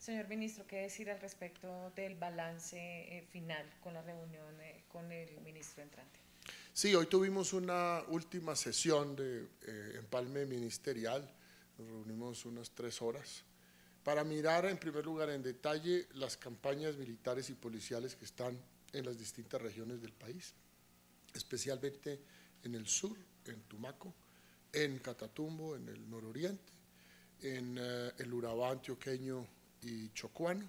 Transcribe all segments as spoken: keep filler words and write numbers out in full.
Señor ministro, ¿qué decir al respecto del balance eh, final con la reunión eh, con el ministro entrante? Sí, hoy tuvimos una última sesión de eh, empalme ministerial, nos reunimos unas tres horas, para mirar en primer lugar en detalle las campañas militares y policiales que están en las distintas regiones del país, especialmente en el sur, en Tumaco, en Catatumbo, en el nororiente, en eh, el Urabá antioqueño y chocuano,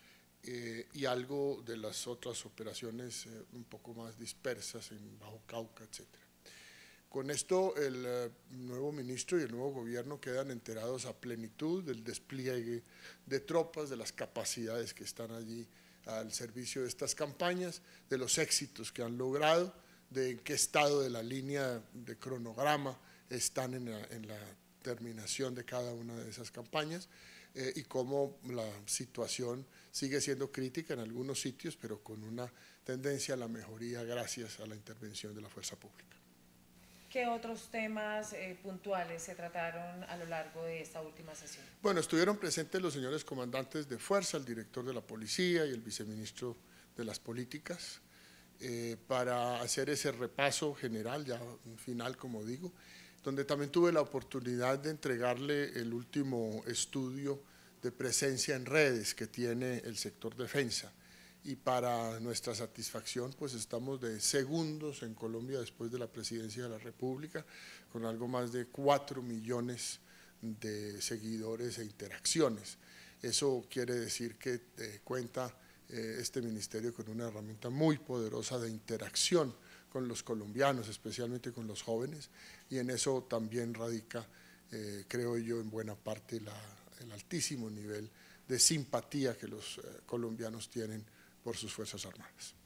eh, y algo de las otras operaciones eh, un poco más dispersas en Bajo Cauca, etcétera. Con esto el eh, nuevo ministro y el nuevo gobierno quedan enterados a plenitud del despliegue de tropas, de las capacidades que están allí al servicio de estas campañas, de los éxitos que han logrado, de en qué estado de la línea de cronograma están en la, en la terminación de cada una de esas campañas, eh, y cómo la situación sigue siendo crítica en algunos sitios, pero con una tendencia a la mejoría gracias a la intervención de la fuerza pública. ¿Qué otros temas eh, puntuales se trataron a lo largo de esta última sesión? Bueno, estuvieron presentes los señores comandantes de fuerza, el director de la policía y el viceministro de las políticas, eh, para hacer ese repaso general, ya final como digo, donde también tuve la oportunidad de entregarle el último estudio de presencia en redes que tiene el sector defensa, y para nuestra satisfacción pues estamos de segundos en Colombia después de la presidencia de la República, con algo más de cuatro millones de seguidores e interacciones. Eso quiere decir que eh, cuenta eh, este ministerio con una herramienta muy poderosa de interacción con los colombianos, especialmente con los jóvenes, y en eso también radica, eh, creo yo, en buena parte la, el altísimo nivel de simpatía que los eh, colombianos tienen por sus Fuerzas Armadas.